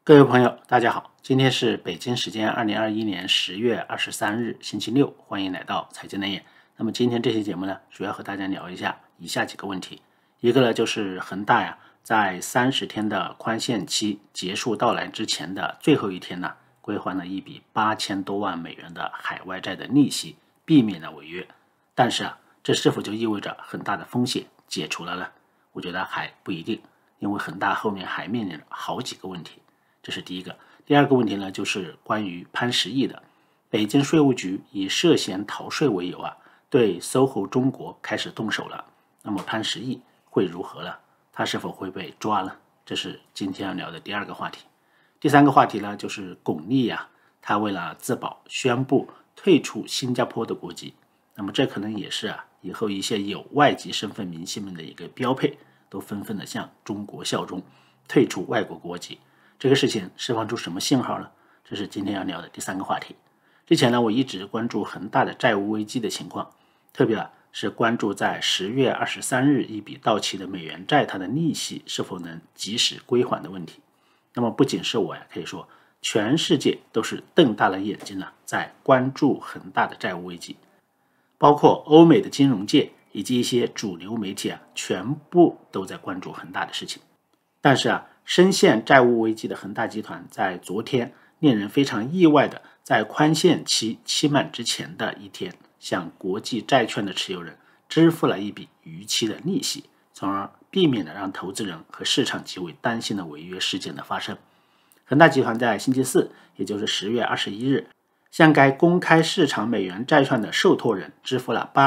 各位朋友，大家好，今天是北京时间2021年10月23日，星期六，欢迎来到财经内眼。那么今天这期节目呢，主要和大家聊一下以下几个问题。一个呢，就是恒大呀，在30天的宽限期结束到来之前的最后一天呢，归还了一笔8000多万美元的海外债的利息，避免了违约。但是这是否就意味着恒大的风险解除了呢？我觉得还不一定，因为恒大后面还面临着好几个问题。这是第一个。第二个问题呢，就是关于潘石屹的。北京税务局以涉嫌逃税为由对 SOHO 中国开始动手了。那么潘石屹会如何呢？他是否会被抓呢？这是今天要聊的第二个话题。第三个话题呢，就是巩俐他为了自保，宣布退出新加坡的国籍。那么这可能也是以后一些有外籍身份明星们的一个标配，都纷纷的向中国效忠，退出外国国籍。这个事情释放出什么信号呢？这是今天要聊的第三个话题。之前呢，我一直关注恒大的债务危机的情况，特别是关注在10月23日一笔到期的美元债，它的利息是否能及时归还的问题。那么不仅是我可以说全世界都是瞪大了眼睛在关注恒大的债务危机，包括欧美的金融界以及一些主流媒体全部都在关注恒大的事情。但是深陷债务危机的恒大集团在昨天令人非常意外的，在宽限期期满之前的一天，向国际债券的持有人支付了一笔逾期的利息，从而避免了让投资人和市场极为担心的违约事件的发生。恒大集团在星期四，也就是10月21日，向该公开市场美元债券的受托人支付了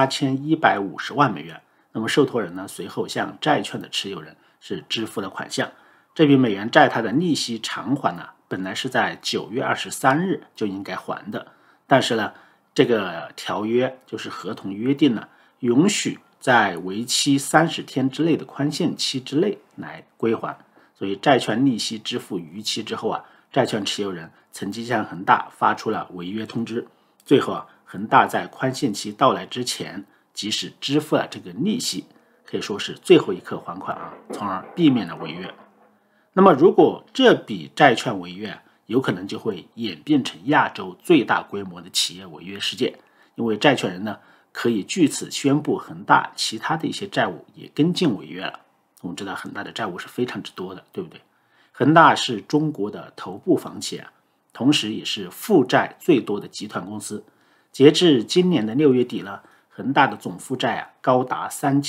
8150万美元。那么受托人呢，随后向债券的持有人是支付了款项。这笔美元债它的利息偿还本来是在9月23日就应该还的，但是呢，这个条约就是合同约定允许在为期30天之内的宽限期之内来归还，所以债券利息支付逾期之后债券持有人曾经向恒大发出了违约通知，最后恒大在宽限期到来之前及时支付了这个利息，可以说是最后一刻还款从而避免了违约。那么如果这笔债券违约有可能就会演变成亚洲最大规模的企业违约事件，因为债权人可以据此宣布恒大其他的一些债务也跟进违约了。我们知道恒大的债务是非常之多的，对不对？恒大是中国的头部房企同时也是负债最多的集团公司。截至今年的6月底恒大的总负债高达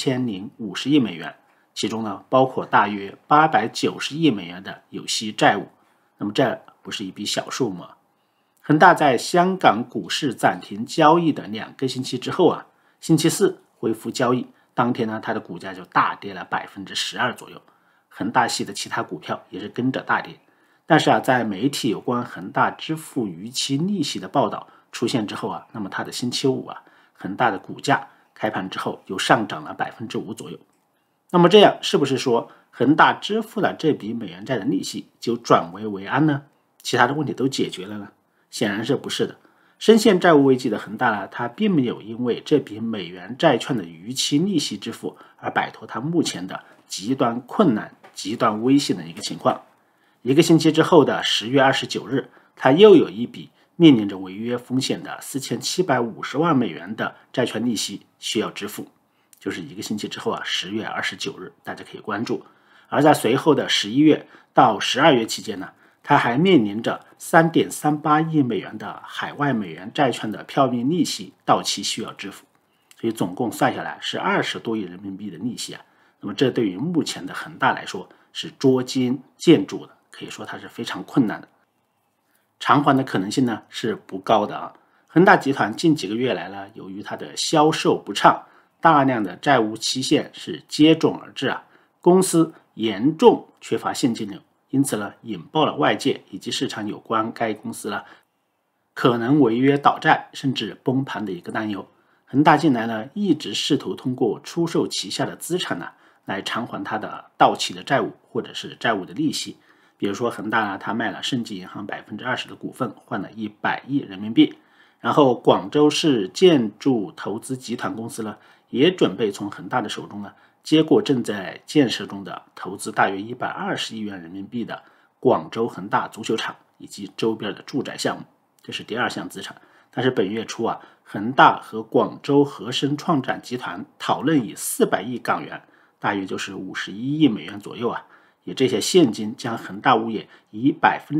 3050亿美元，其中包括大约890亿美元的有息债务。那么这不是一笔小数目。恒大在香港股市暂停交易的2个星期之后星期四恢复交易，当天它的股价就大跌了12%左右，恒大系的其他股票也是跟着大跌。但是在媒体有关恒大支付逾期利息的报道出现之后那么它的星期五恒大的股价开盘之后又上涨了5%左右。那么这样是不是说恒大支付了这笔美元债的利息就转危为安呢？其他的问题都解决了呢？显然是不是的。深陷债务危机的恒大它并没有因为这笔美元债券的逾期利息支付而摆脱它目前的极端困难、极端危险的一个情况。1个星期之后的10月29日，它又有一笔面临着违约风险的4750万美元的债券利息需要支付，就是1个星期之后10月29日，大家可以关注。而在随后的11月到12月期间它还面临着3.38亿美元的海外美元债券的票面利息到期需要支付，所以总共算下来是20多亿人民币的利息那么这对于目前的恒大来说是捉襟见肘的，可以说它是非常困难的，偿还的可能性是不高的恒大集团近几个月来由于它的销售不畅，大量的债务期限是接踵而至公司严重缺乏现金流，因此引爆了外界以及市场有关该公司可能违约倒债甚至崩盘的一个担忧。恒大近来一直试图通过出售旗下的资产来偿还它的到期的债务或者是债务的利息。比如说恒大它卖了盛极银行20%的股份，换了100亿人民币。然后广州市建筑投资集团公司也准备从恒大的手中接过正在建设中的投资大约120亿元人民币的广州恒大足球场以及周边的住宅项目，这是第二项资产。但是本月初恒大和广州和生创展集团讨论以400亿港元，大约就是51亿美元左右以这些现金将恒大物业以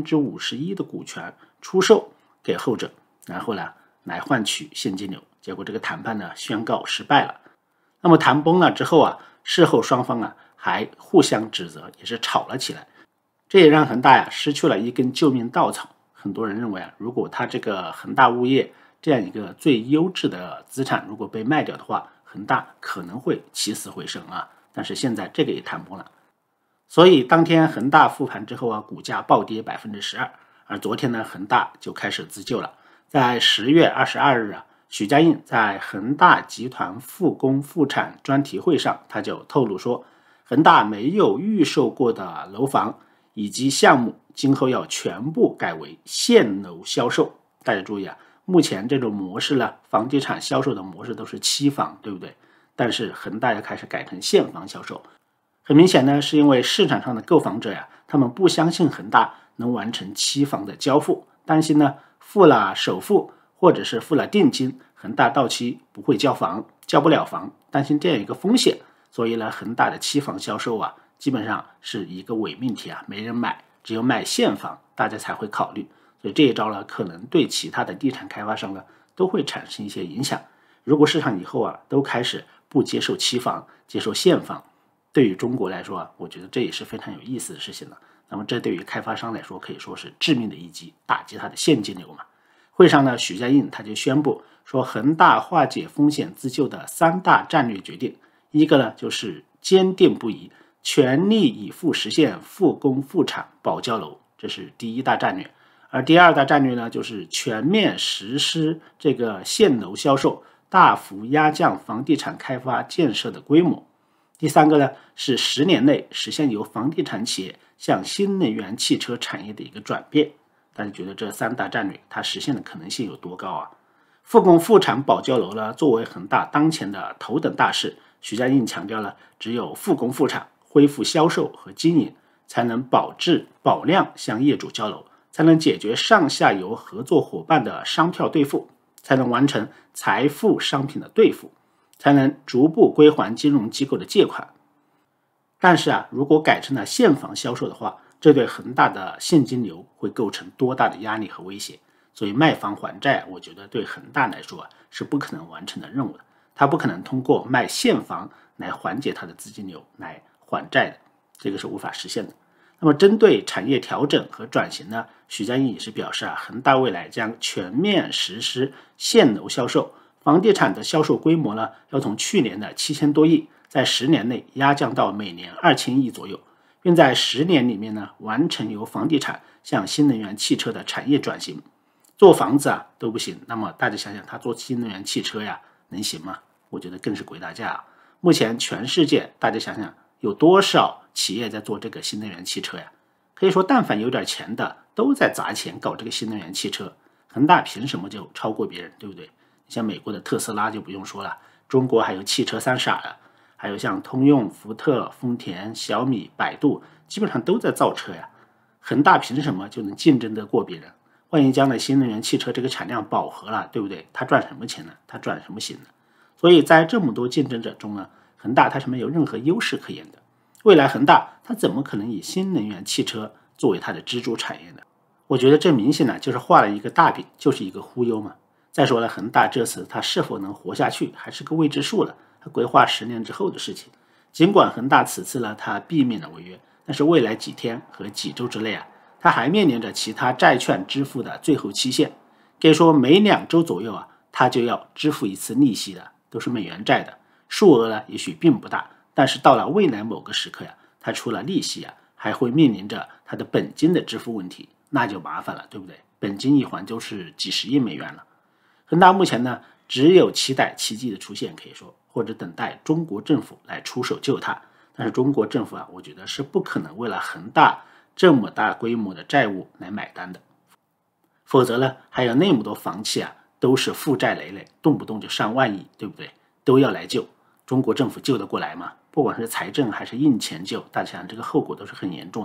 51%的股权出售给后者，然后来换取现金流。结果这个谈判宣告失败了。那么谈崩了之后事后双方还互相指责，也是吵了起来。这也让恒大失去了一根救命稻草。很多人认为如果他这个恒大物业这样一个最优质的资产如果被卖掉的话，恒大可能会起死回生但是现在这个也谈崩了。所以当天恒大复盘之后股价暴跌12%，而昨天恒大就开始自救了。在10月22日许家印在恒大集团复工复产专题会上，他就透露说，恒大没有预售过的楼房以及项目今后要全部改为现楼销售。大家注意目前这种模式房地产销售的模式都是期房，对不对？但是恒大要开始改成现房销售。很明显是因为市场上的购房者他们不相信恒大能完成期房的交付，担心付了首付或者是付了定金，恒大到期不会交不了房，担心这样一个风险。所以恒大的期房销售基本上是一个伪命题没人买，只有卖现房大家才会考虑。所以这一招可能对其他的地产开发商都会产生一些影响。如果市场以后都开始不接受期房，接受现房，对于中国来说我觉得这也是非常有意思的事情了。那么这对于开发商来说可以说是致命的一击，打击他的现金流嘛。会上许家印他就宣布说，恒大化解风险自救的3大战略决定，一个就是坚定不移全力以赴实现复工复产保交楼，这是第一大战略。而第二大战略就是全面实施这个现楼销售，大幅压降房地产开发建设的规模。第三个是10年内实现由房地产企业向新能源汽车产业的一个转变。大家觉得这3大战略它实现的可能性有多高复工复产保交楼作为恒大当前的头等大事，许家印强调只有复工复产，恢复销售和经营，才能保质保量向业主交楼，才能解决上下游合作伙伴的商票兑付，才能完成财富商品的兑付，才能逐步归还金融机构的借款。但是如果改成了现房销售的话，这对恒大的现金流会构成多大的压力和威胁。所以卖房还债我觉得对恒大来说是不可能完成的任务的，他不可能通过卖现房来缓解他的资金流来还债的，这个是无法实现的。那么针对产业调整和转型许家印也是表示恒大未来将全面实施现楼销售，房地产的销售规模要从去年的7000多亿，在10年内压降到每年2000亿左右，并在10年里面完成由房地产向新能源汽车的产业转型。做房子都不行，那么大家想想他做新能源汽车能行吗？我觉得更是鬼打架目前全世界大家想想有多少企业在做这个新能源汽车可以说但凡有点钱的都在砸钱搞这个新能源汽车，恒大凭什么就超过别人，对不对？像美国的特斯拉就不用说了，中国还有汽车三傻还有像通用、福特、丰田、小米、百度基本上都在造车恒大凭什么就能竞争得过别人？万一将来新能源汽车这个产量饱和了，对不对？他赚什么钱呢？他赚什么心呢？所以在这么多竞争者中恒大它是没有任何优势可言的。未来恒大它怎么可能以新能源汽车作为它的支柱产业呢？我觉得这明显就是画了一个大饼，就是一个忽悠嘛。再说了，恒大这次它是否能活下去还是个未知数了，它规划10年之后的事情。尽管恒大此次它避免了违约，但是未来几天和几周之内它还面临着其他债券支付的最后期限，可以说每2周左右它就要支付一次利息的，都是美元债的，数额也许并不大，但是到了未来某个时刻它除了利息还会面临着它的本金的支付问题，那就麻烦了，对不对？本金一还就是几十亿美元了。恒大目前只有期待奇迹的出现，可以说，或者等待中国政府来出手救它。但是中国政府我觉得是不可能为了恒大这么大规模的债务来买单的，否则还有那么多房企都是负债累累，动不动就上万亿，对不对？都要来救，中国政府救得过来吗？不管是财政还是印钱救，大家想这个后果都是很严重的。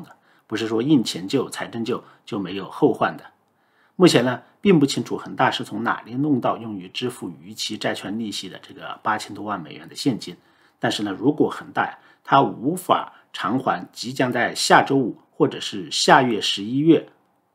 不是说印钱救、财政救就没有后患的。目前呢，并不清楚恒大是从哪里弄到用于支付逾期债券利息的这个8000多万美元的现金。但是呢，如果恒大它无法偿还即将在下周五或者是下月11月，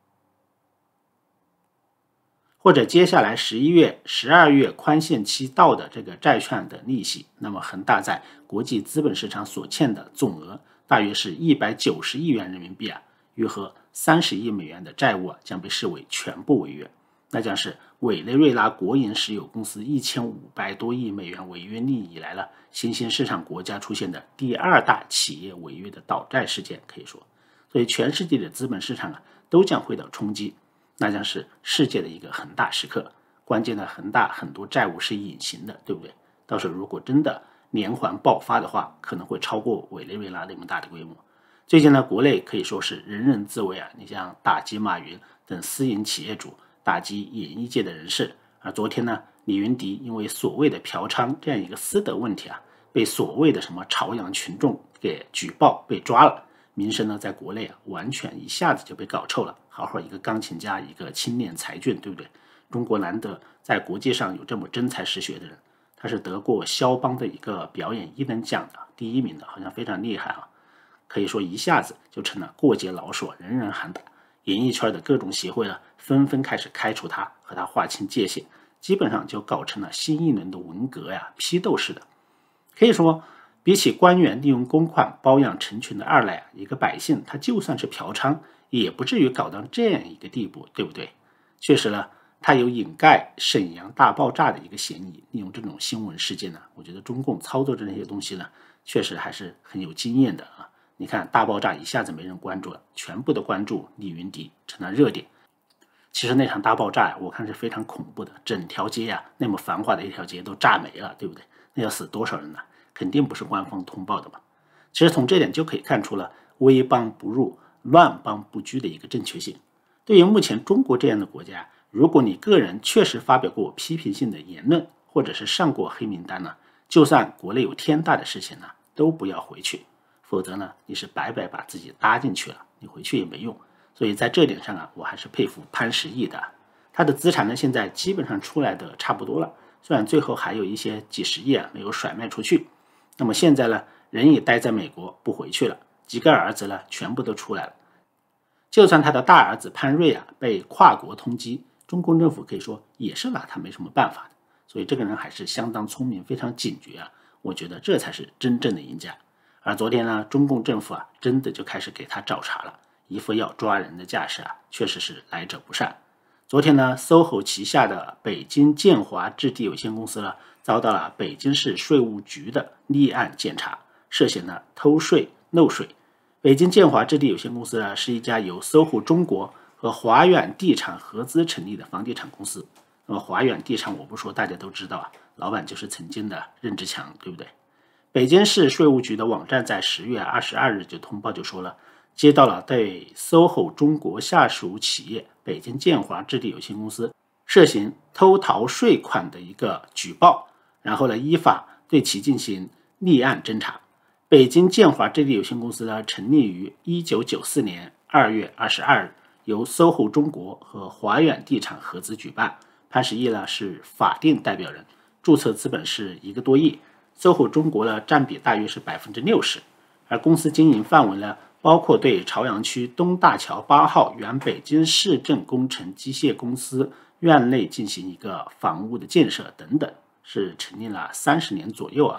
或者接下来11月、12月宽限期到的这个债券的利息，那么恒大在国际资本市场所欠的总额大约是190亿元人民币约合30亿美元的债务将被视为全部违约，那将是委内瑞拉国营石油公司1500多亿美元违约利益以来了新兴市场国家出现的第2大企业违约的倒债事件，可以说，所以全世界的资本市场都将会到冲击，那将是世界的一个很大时刻。关键的恒大很多债务是隐形的，对不对？到时候如果真的连环爆发的话，可能会超过委内瑞拉那么大的规模。最近呢，国内可以说是人人自危你像打击马云等私营企业主，打击演艺界的人士。而昨天呢，李云迪因为所谓的嫖娼这样一个私德问题被所谓的什么朝阳群众给举报被抓了，名声呢在国内完全一下子就被搞臭了。好好一个钢琴家，一个青年才俊，对不对？中国难得在国际上有这么真才实学的人，他是得过肖邦的一个表演艺能奖的第1名的，好像非常厉害可以说一下子就成了过街老鼠，人人喊打。演艺圈的各种协会纷纷开始开除他，和他划清界限，基本上就搞成了新一轮的文革批斗式的。可以说，比起官员利用公款包养成群的二奶一个百姓他就算是嫖娼，也不至于搞到这样一个地步，对不对？确实呢，他有掩盖沈阳大爆炸的一个嫌疑。利用这种新闻事件我觉得中共操作的那些东西确实还是很有经验的你看大爆炸一下子没人关注了，全部的关注李云迪，成了热点。其实那场大爆炸我看是非常恐怖的，整条街那么繁华的一条街都炸没了，对不对？那要死多少人肯定不是官方通报的嘛。其实从这点就可以看出了危邦不入、乱邦不居的一个正确性。对于目前中国这样的国家，如果你个人确实发表过批评性的言论，或者是上过黑名单就算国内有天大的事情都不要回去，否则你是白白把自己搭进去了，你回去也没用。所以在这点上我还是佩服潘石屹的。他的资产现在基本上出来的差不多了，虽然最后还有一些几十亿没有甩卖出去。那么现在人也待在美国不回去了，几个儿子全部都出来了。就算他的大儿子潘瑞被跨国通缉，中共政府可以说也是拿他没什么办法的。所以这个人还是相当聪明，非常警觉我觉得这才是真正的赢家。而昨天中共政府真的就开始给他找茬了，一副要抓人的架势确实是来者不善。昨天SOHO 旗下的北京建华置地有限公司遭到了北京市税务局的立案检查，涉嫌偷税漏税。北京建华置地有限公司是一家由SOHO 中国和华远地产合资成立的房地产公司。那么华远地产我不说大家都知道老板就是曾经的任志强，对不对？北京市税务局的网站在10月22日就通报，就说了接到了对 SOHO 中国下属企业北京建华置地有限公司涉嫌偷逃税款的一个举报，然后依法对其进行立案侦查。北京建华置地有限公司成立于1994年2月22日，由 SOHO 中国和华远地产合资举办，潘石屹是法定代表人，注册资本是1个多亿，SOHO 中国占比大约是60%，而公司经营范围包括对朝阳区东大桥8号原北京市政工程机械公司院内进行一个房屋的建设等等，是成立了30年左右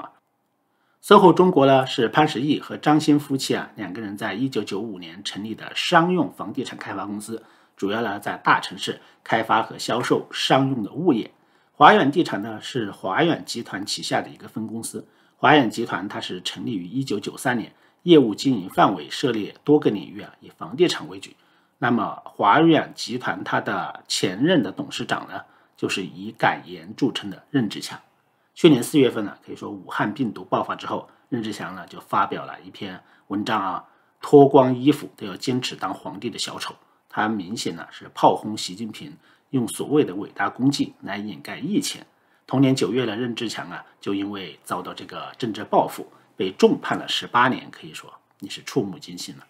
SOHO 中国是潘石屹和张欣夫妻两个人在1995年成立的商用房地产开发公司，主要在大城市开发和销售商用的物业。华远地产是华远集团旗下的一个分公司。华远集团它是成立于1993年，业务经营范围涉猎多个领域以房地产为主。那么华远集团它的前任的董事长就是以敢言著称的任志强。去年4月份可以说武汉病毒爆发之后，任志强就发表了一篇文章脱光衣服都要坚持当皇帝的小丑。他明显是炮轰习近平，用所谓的伟大功绩来掩盖疫情。同年9月任志强就因为遭到这个政治报复，被重判了18年，可以说你是触目惊心了。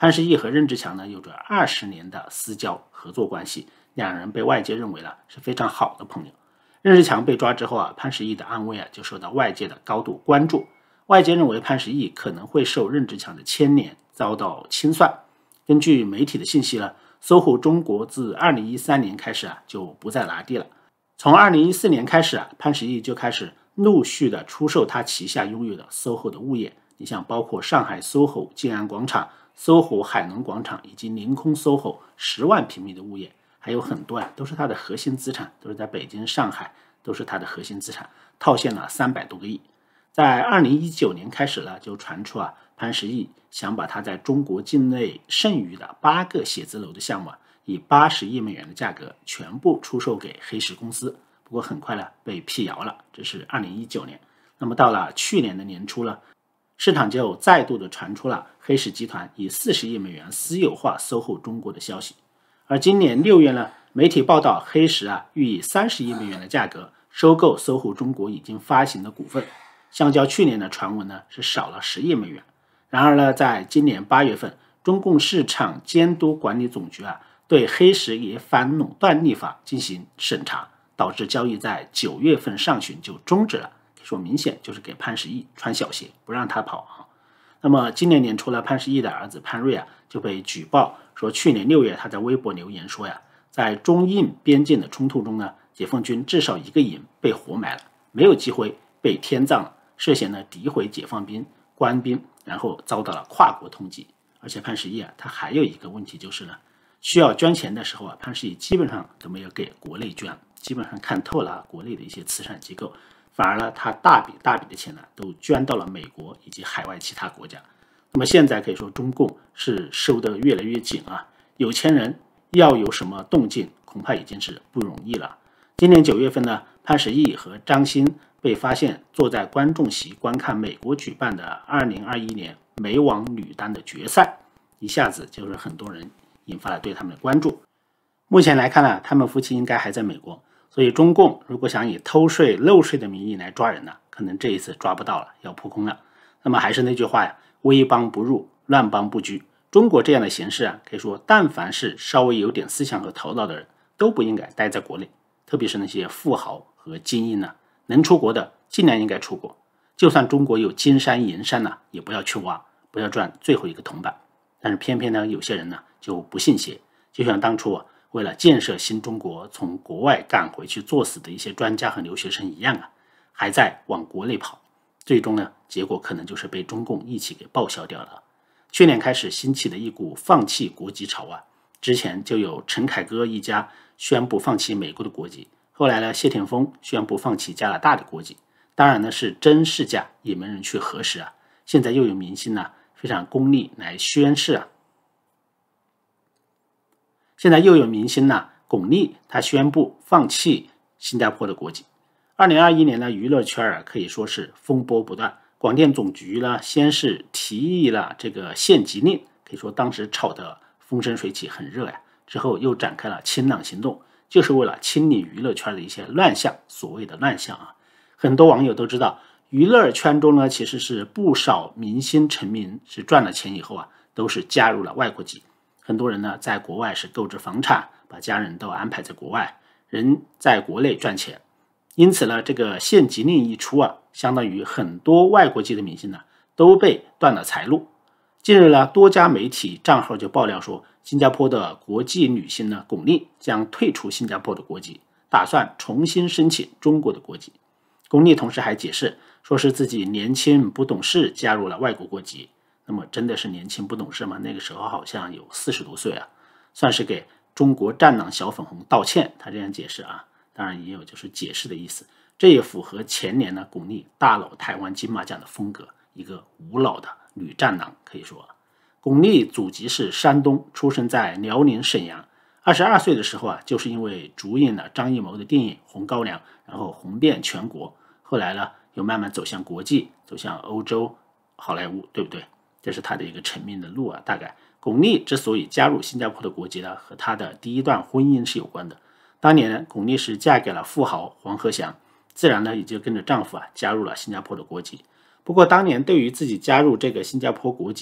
潘石屹和任志强呢有着20年的私交合作关系，两人被外界认为是非常好的朋友。任志强被抓之后潘石屹的安危就受到外界的高度关注。外界认为潘石屹可能会受任志强的牵连，遭到清算。根据媒体的信息，SOHO 中国自2013年开始就不再拿地了。从2014年开始潘石屹就开始陆续的出售他旗下拥有的 SOHO 的物业。你像包括上海 SOHO 静安广场、SOHO 海能广场以及凌空 SOHO 10万平米的物业，还有很多都是他的核心资产，都是在北京、上海，都是他的核心资产，套现了300多个亿。在2019年开始就传出潘石屹想把他在中国境内剩余的8个写字楼的项目以80亿美元的价格全部出售给黑石公司，不过很快被辟谣了，这是2019年。那么到了去年的年初市场就再度的传出了黑石集团以40亿美元私有化 SOHO 中国的消息。而今年6月媒体报道黑石欲以30亿美元的价格收购 SOHO 中国已经发行的股份，相较去年的传闻是少了10亿美元。然而在今年8月份，中共市场监督管理总局对黑石以反垄断立法进行审查，导致交易在9月份上旬就终止了。可以说明显就是给潘石屹穿小鞋，不让他跑那么今年年初潘石屹的儿子潘瑞就被举报说，去年6月他在微博留言说在中印边境的冲突中解放军至少1个营被活埋了，没有机会被天葬了，涉嫌诋毁解放兵、官兵，然后遭到了跨国通缉。而且潘石屹他还有一个问题就是需要捐钱的时候潘石屹基本上都没有给国内捐，基本上看透了国内的一些慈善机构，反而他大笔的钱都捐到了美国以及海外其他国家。那么现在可以说中共是收得越来越紧有钱人要有什么动静恐怕已经是不容易了。今年9月份潘石屹和张欣被发现坐在观众席观看美国举办的2021年美网女单的决赛，一下子就是很多人引发了对他们的关注。目前来看他们夫妻应该还在美国，所以中共如果想以偷税漏税的名义来抓人可能这一次抓不到了，要扑空了。那么还是那句话危邦不入，乱邦不居。中国这样的形势可以说但凡是稍微有点思想和头脑的人都不应该待在国内，特别是那些富豪和精英能出国的尽量应该出国，就算中国有金山银山也不要去挖，不要赚最后一个铜板。但是偏偏有些人就不信邪，就像当初为了建设新中国从国外赶回去作死的一些专家和留学生一样还在往国内跑，最终结果可能就是被中共一起给报销掉了。去年开始兴起的一股放弃国籍潮之前就有陈凯歌一家宣布放弃美国的国籍，后来谢霆锋宣布放弃加拿大的国籍，当然是真是假也没人去核实现在又有明星非常功利来宣誓现在又有明星巩俐他宣布放弃新加坡的国籍。2021年娱乐圈可以说是风波不断，广电总局先是提议了这个限籍令，可以说当时炒得风生水起，很热之后又展开了清朗行动，就是为了清理娱乐圈的一些乱象，所谓的乱象很多网友都知道，娱乐圈中其实是不少明星成名是赚了钱以后都是加入了外国籍。很多人在国外是购置房产，把家人都安排在国外，人在国内赚钱。因此这个限籍令一出相当于很多外国籍的明星都被断了财路。近日多家媒体账号就爆料说，新加坡的国际女星巩俐将退出新加坡的国籍，打算重新申请中国的国籍。巩俐同时还解释说是自己年轻不懂事加入了外国国籍。那么真的是年轻不懂事吗？那个时候好像有40多岁算是给中国战狼小粉红道歉，他这样解释当然也有就是解释的意思。这也符合前年巩俐大佬台湾金马奖的风格，一个无脑的女战狼。可以说巩俐祖籍是山东，出生在辽宁沈阳。22岁的时候就是因为主演了张艺谋的电影《红高粱》，然后红遍全国。后来又慢慢走向国际，走向欧洲好莱坞，对不对？这是他的一个成名的路大概巩俐之所以加入新加坡的国籍和他的第一段婚姻是有关的。当年巩俐是嫁给了富豪黄和祥，自然也就跟着丈夫加入了新加坡的国籍。不过当年对于自己加入这个新加坡国籍，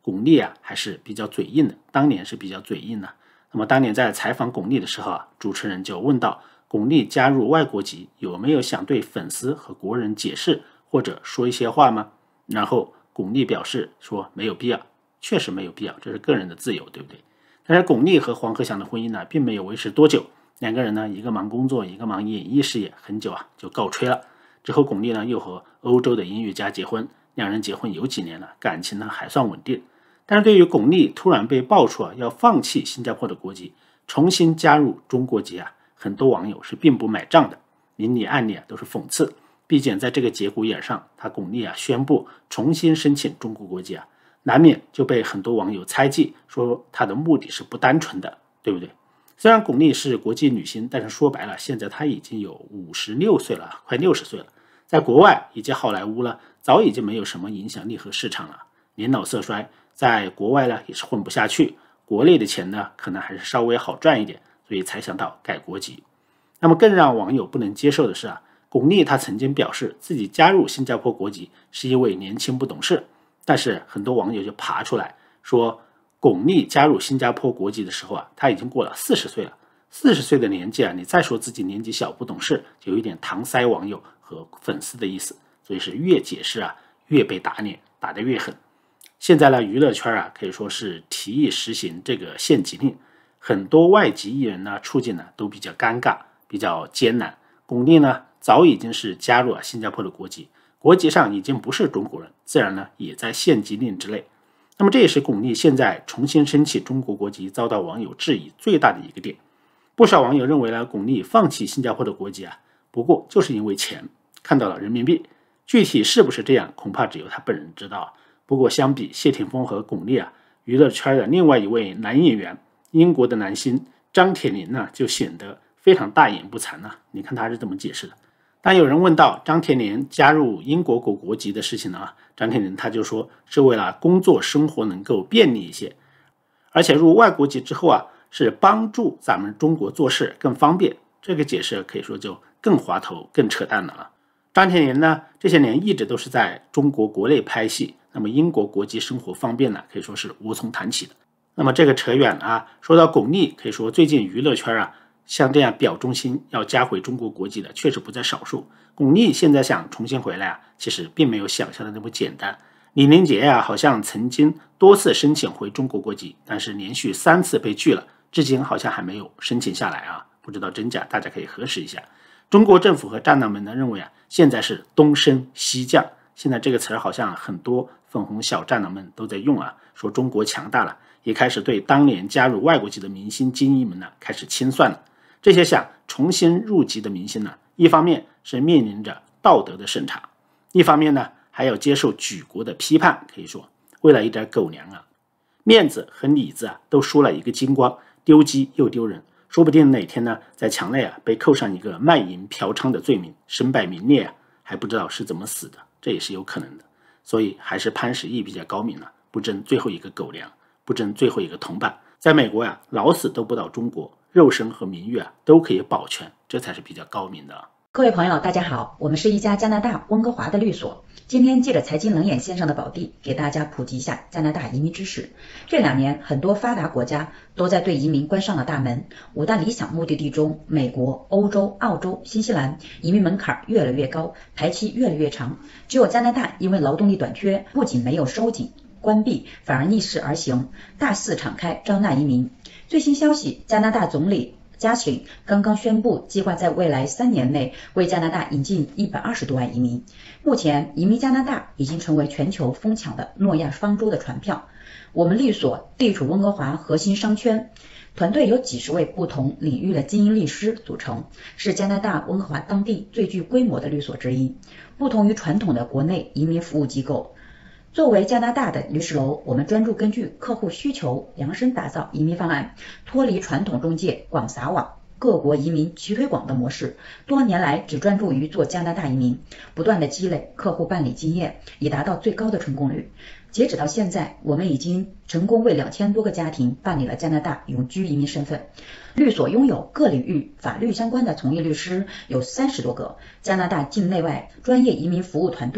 巩俐啊还是比较嘴硬的，当年是比较嘴硬的。那么当年在采访巩俐的时候啊，主持人就问到巩俐加入外国籍有没有想对粉丝和国人解释或者说一些话吗？然后巩俐表示说没有必要，确实没有必要，这是个人的自由，对不对？但是巩俐和黄鹤翔的婚姻呢，并没有维持多久，两个人呢，一个忙工作，一个忙演艺事业，很久啊就告吹了。之后巩俐呢又和欧洲的音乐家结婚，两人结婚有几年了，感情呢还算稳定。但是对于巩俐突然被爆出要放弃新加坡的国籍，重新加入中国籍啊，很多网友是并不买账的，明里暗里都是讽刺。毕竟在这个节骨眼上，巩俐宣布重新申请中国国籍难免就被很多网友猜忌，说她的目的是不单纯的，对不对？虽然巩俐是国际女星，但是说白了，现在她已经有56岁了，快60岁了，在国外以及好莱坞了，早已经没有什么影响力和市场了，年老色衰，在国外呢也是混不下去，国内的钱呢可能还是稍微好赚一点，所以才想到改国籍。那么更让网友不能接受的是巩俐她曾经表示自己加入新加坡国籍是因为年轻不懂事，但是很多网友就爬出来说，巩俐加入新加坡国籍的时候她已经过了40岁了，40岁的年纪你再说自己年纪小不懂事，就有一点搪塞网友和粉丝的意思，所以是越解释越被打脸，打得越狠。现在呢，娱乐圈可以说是提议实行这个限籍令，很多外籍艺人处境都比较尴尬，比较艰难。巩俐呢早已经是加入新加坡的国籍，国籍上已经不是中国人，自然呢也在限籍令之内。那么这也是巩俐现在重新申请中国国籍遭到网友质疑最大的一个点。不少网友认为巩俐放弃新加坡的国籍不过就是因为钱，看到了人民币，具体是不是这样，恐怕只有他本人知道。不过相比谢霆锋和巩俐娱乐圈的另外一位男演员，英国的男星张铁林就显得非常大言不惭你看他是怎么解释的？当有人问到张铁林加入英国国籍的事情张铁林他就说是为了工作生活能够便利一些，而且入外国籍之后是帮助咱们中国做事更方便。这个解释可以说就更滑头更扯淡了张铁林这些年一直都是在中国国内拍戏，那么英国国籍生活方便可以说是无从谈起的。那么这个扯远了说到巩俐，可以说最近娱乐圈像这样表忠心要加回中国国籍的确实不在少数。巩俐现在想重新回来其实并没有想象的那么简单。李连杰好像曾经多次申请回中国国籍，但是连续3次被拒了，至今好像还没有申请下来不知道真假，大家可以核实一下。中国政府和战狼们认为现在是东升西降，现在这个词好像很多粉红小战狼们都在用说中国强大了，也开始对当年加入外国籍的明星精英们开始清算了。这些想重新入籍的明星一方面是面临着道德的审查，一方面还要接受举国的批判。可以说为了一点狗粮面子和里子都输了一个精光，丢鸡又丢人，说不定哪天在墙内被扣上一个卖淫嫖娼的罪名，身败名裂还不知道是怎么死的，这也是有可能的。所以还是潘石屹比较高明不争最后一个狗粮，不争最后一个铜板。在美国老死都不到中国，肉身和名誉都可以保全，这才是比较高明的各位朋友大家好，我们是一家加拿大温哥华的律所，今天借着财经冷眼线上的宝地，给大家普及一下加拿大移民知识。这2年很多发达国家都在对移民关上了大门，5大理想目的地中，美国、欧洲、澳洲、新西兰移民门槛越来越高，排期越来越长，只有加拿大因为劳动力短缺，不仅没有收紧关闭，反而逆势而行，大肆敞开招纳移民。最新消息，加拿大总理加请刚刚宣布，计划在未来3年内为加拿大引进120多万移民。目前，移民加拿大已经成为全球疯抢的诺亚方舟的船票。我们律所地处温哥华核心商圈，团队由几十位不同领域的精英律师组成，是加拿大温哥华当地最具规模的律所之一。不同于传统的国内移民服务机构，作为加拿大的律师楼，我们专注根据客户需求量身打造移民方案，脱离传统中介广撒网、各国移民齐推广的模式，多年来只专注于做加拿大移民，不断的积累客户办理经验，以达到最高的成功率。截止到现在，我们已经成功为2000多个家庭办理了加拿大永居移民身份。律所拥有各领域法律相关的从业律师有30多个，加拿大境内外专业移民服务团队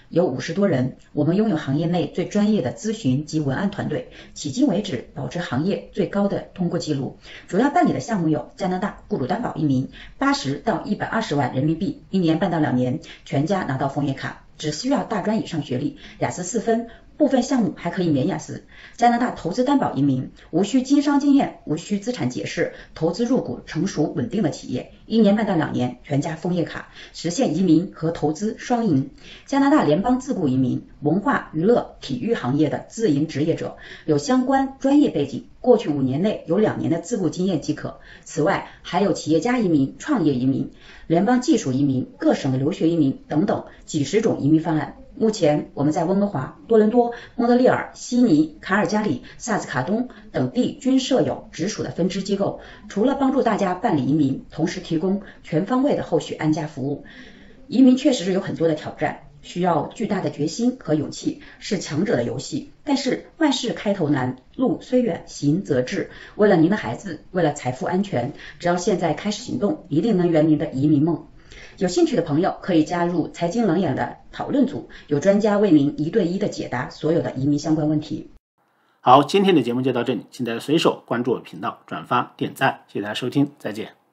有50多人，我们拥有行业内最专业的咨询及文案团队，迄今为止保持行业最高的通过记录。主要办理的项目有加拿大雇主担保移民，80到120万人民币，1年半到2年，全家拿到枫叶卡，只需要大专以上学历，雅思4分，部分项目还可以免雅思。加拿大投资担保移民，无需经商经验，无需资产解释，投资入股成熟稳定的企业，1年半到2年，全家枫叶卡，实现移民和投资双赢。加拿大联邦自雇移民，文化娱乐体育行业的自营职业者，有相关专业背景，过去5年内有2年的自雇经验即可。此外还有企业家移民、创业移民、联邦技术移民、各省的留学移民等等几十种移民方案。目前我们在温哥华、多伦多、蒙特利尔、悉尼、卡尔加里、萨斯卡通等地均设有直属的分支机构，除了帮助大家办理移民，同时提供全方位的后续安家服务。移民确实是有很多的挑战，需要巨大的决心和勇气，是强者的游戏。但是万事开头难，路虽远，行则至。为了您的孩子，为了财富安全，只要现在开始行动，一定能圆您的移民梦。有兴趣的朋友可以加入财经冷眼的讨论组，有专家为您1对1的解答所有的移民相关问题。 好，今天的节目就到这里，请大家随手关注我的频道、转发、点赞，谢谢大家收听，再见。